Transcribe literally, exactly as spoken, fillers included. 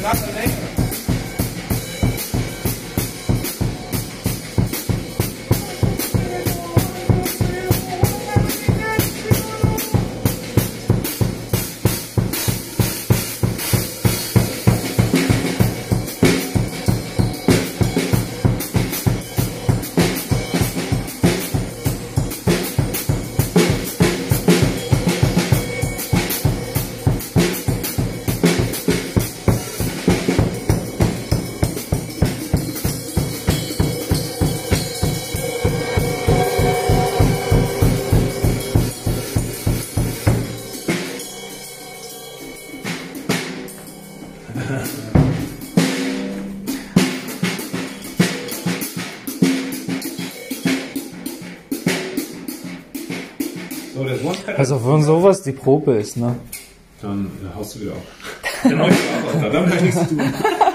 Also von sowas die Probe ist, ne? Dann haust du wieder auf. Genau, ich arbeite, dann kann ich nichts tun.